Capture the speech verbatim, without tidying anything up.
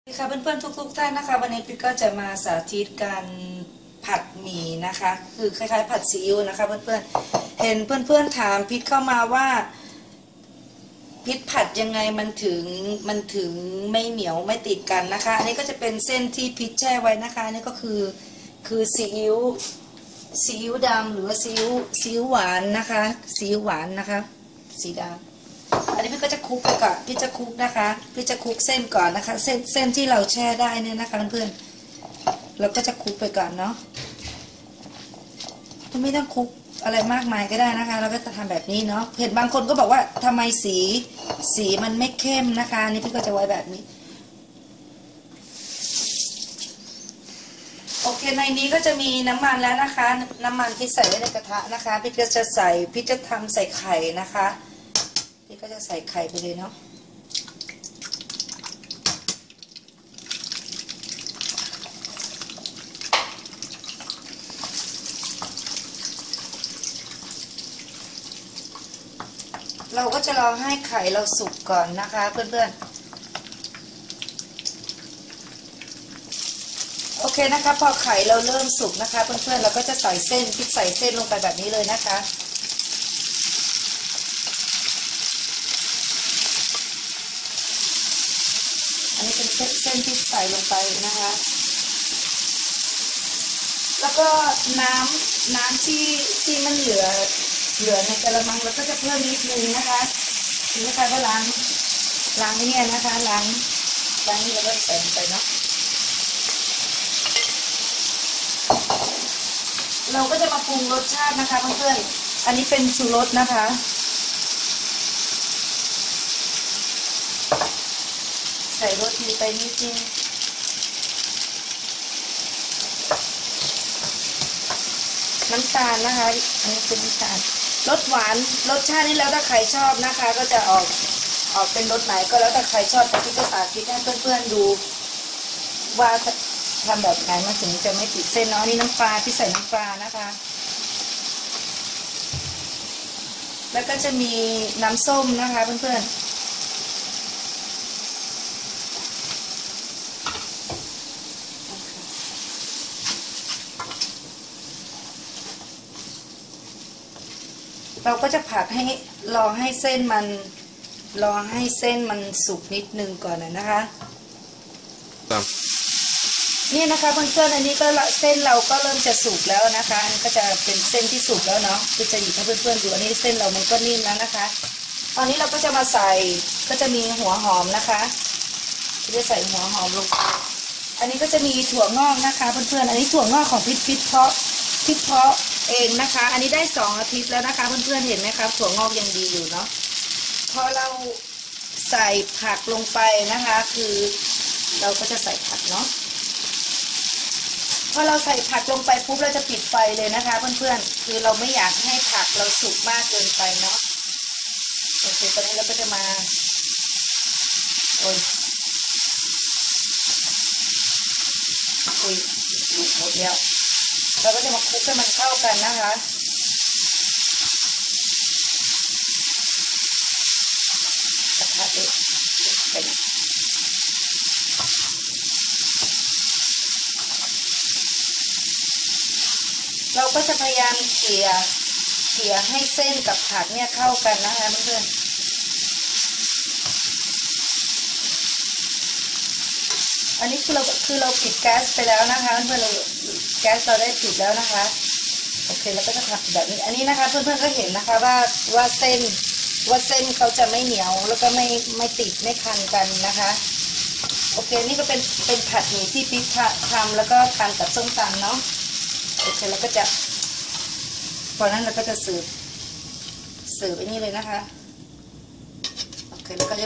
ค่ะเพื่อนๆทุกๆท่านนะคะวันนี้พี่ก็จะมาสาธิตการผัดหมี่นะคะคือคล้ายๆผัดซีอิ๊วนะคะเพื่อนๆเห็นเพื่อนๆถามพิษเข้ามาว่าพิษผัดยังไงมันถึงมันถึงไม่เหนียวไม่ติดกันนะคะอันนี้ก็จะเป็นเส้นที่พิษแช่ไว้นะคะอันนี้ก็คือคือซีอิ๊วซีอิ๊วดำหรือว่าซีอิ๊วซีอิ๊วหวานนะคะซีอิ๊วหวานนะคะสีดำอันนี้พี่ก็จะคลุกไปก่อนพี่จะคลุกนะคะพี่จะคลุกเส้นก่อนนะคะเส้นเส้นที่เราแช่ได้เนี่ยนะคะเพื่อนๆเราก็จะคลุกไปก่อนเนาะไม่ต้องคลุกอะไรมากมายก็ได้นะคะเราก็จะทำแบบนี้เนาะเห็นบางคนก็บอกว่าทำไมสีสีมันไม่เข้มนะคะนี่พี่ก็จะไว้แบบนี้โอเคในนี้ก็จะมีน้ำมันแล้วนะคะน้ำมันที่ใส่ไว้ในกระทะนะคะพี่ก็จะใส่พี่จะทำใส่ไข่นะคะพี่ก็จะใส่ไข่ไปเลยเนาะเราก็จะรอให้ไข่เราสุกก่อนนะคะเพื่อนๆโอเคนะคะพอไข่เราเริ่มสุกนะคะเพื่อนๆเราก็จะใส่เส้นพริกใส่เส้นลงไปแบบนี้เลยนะคะอันนี้เป็นเส้นที่ใส่ลงไปนะคะแล้วก็น้ำน้ำที่ที่มันเหลือเหลือในกระมังเราก็จะเพิ่มนิดนึงนะคะนี่นะคะก็ล้างล้างนี่นะคะล้างล้างนี่แล้วก็ใส่ลงไปเนาะเราก็จะมาปรุงรสชาตินะคะเพื่อนๆอันนี้เป็นชูรสนะคะใส่รสดีไปนิดนึงน้ำตาลนะคะอันนี้เป็นน้ำตาลรสหวานรสชาตินี้แล้วถ้าใครชอบนะคะก็จะออกออกเป็นรสไหนก็แล้วแต่ใครชอบแต่ที่จะสาธิตให้เพื่อนๆดูว่าทำแบบไหนมาถึงจะไม่ติดเส้นเนาะนี่น้ำปลาที่ใส่น้ำปลานะคะแล้วก็จะมีน้ำส้มนะคะเพื่อนๆเราก็จะผัดให้รอให้เส้นมันรอให้เส้นมันสุกนิดนึงก่อนนะคะนี่นะคะเพื่อนๆอันนี้ก็เส้นเราก็เริ่มจะสุกแล้วนะคะอันนี้ก็จะเป็นเส้นที่สุกแล้วเนาะคือจะหยิบให้เพื่อนๆดูอันนี้เส้นเรามันก็นิ่มแล้วนะคะตอนนี้เราก็จะมาใส่ก็จะมีหัวหอมนะคะจะใส่หัวหอมลงไปอันนี้ก็จะมีถั่วงอกนะคะเพื่อนๆอันนี้ถั่วงอกของพิษพิษเพาะพิษเพาะเองนะคะอันนี้ได้สองอาทิตย์แล้วนะคะเพื่อนๆเห็นไหมครับถั่วงอกยังดีอยู่เนาะพอเราใส่ผักลงไปนะคะคือเราก็จะใส่ผักเนาะพอเราใส่ผักลงไปปุ๊บเราจะปิดไฟเลยนะคะเพื่อนๆคือเราไม่อยากให้ผักเราสุกมากเกินไปเนาะโอเคตอนนี้เราก็จะมาโอ้ยโอ้ยหมดแล้วเราก็จะมาคลุกให้มันเข้ากันนะคะกระทะเด็กเป็นเราก็จะพยายามเขี่ยเขี่ยให้เส้นกับผักเนี่ยเข้ากันนะคะเพื่อนๆอันนี้คือเราคือเราปิดแก๊สไปแล้วนะคะเพื่อนๆเราแก๊สเราได้ปิดแล้วนะคะโอเคเราก็จะทำแบบนี้อันนี้นะคะเพื่อนๆก็เห็นนะคะว่าว่าเส้นว่าเส้นเขาจะไม่เหนียวแล้วก็ไม่ไม่ติดไม่คันกันนะคะโอเคนี่ก็เป็นเป็นผัดหมี่ที่ปิ๊กทำแล้วก็ทานกับส้มตำเนาะโอเคแล้วก็จะพอนั้นเราก็จะสืบสืบไปนี่เลยนะคะโอเคแล้วก็